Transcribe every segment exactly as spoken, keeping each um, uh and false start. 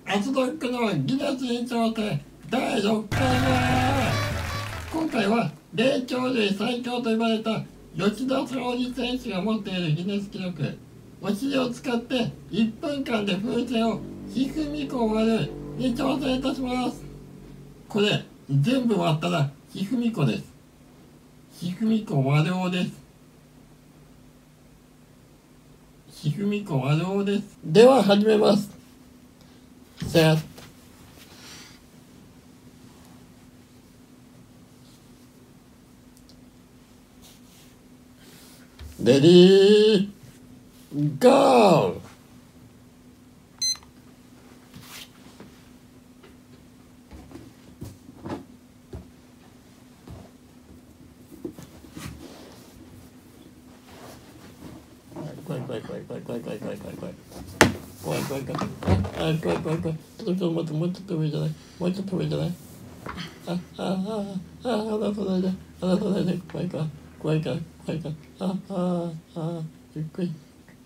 アツドッグのギネスに挑戦だいろっかいめ。今回は霊長類最強と言われた吉田沙保里選手が持っているギネス記録、お尻を使っていっぷんかんで風船をひふみこ割るに挑戦いたします。これ全部割ったらひふみこです。ひふみこ割るおです。ひふみこ割るおです。では始めます。せーレディーゴー。怖い怖い怖い怖い怖い怖い怖い怖い怖い怖い怖い怖い怖いあ怖い怖い怖いちょっとちょっと待ってもうちょっと上じゃないもうちょっと上じゃないあああああ離さないで離さないで怖いから怖いから怖いからあああゆっくり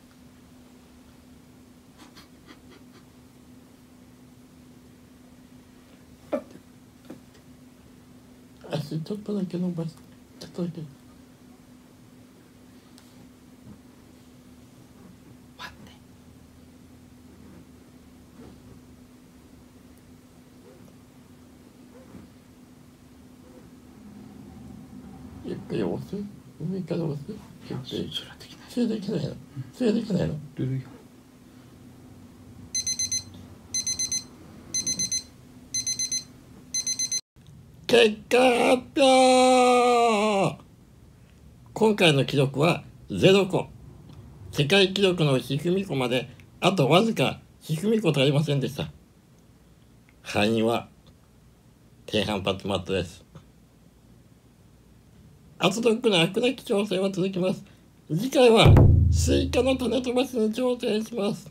足ちょっとだけ伸ばすちょっとだけゆっくり押す上から押すゆっくりそれできないのそれできないのルールよ結果発表。今回の記録はゼロこ。世界記録のひふみこまであとわずかひふみこ足りませんでした。敗因は低反発マットです。アツドッグの悪なき挑戦は続きます。次回はスイカの種飛ばしに挑戦します。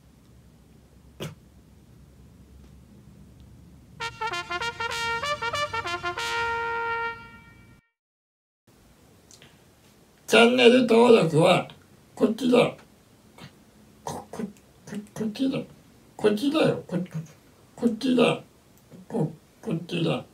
チャンネル登録はこっちだ。こ、こ、こ、こっちだ。こっちだよ。こ、こっちだ。こ、こっちだ。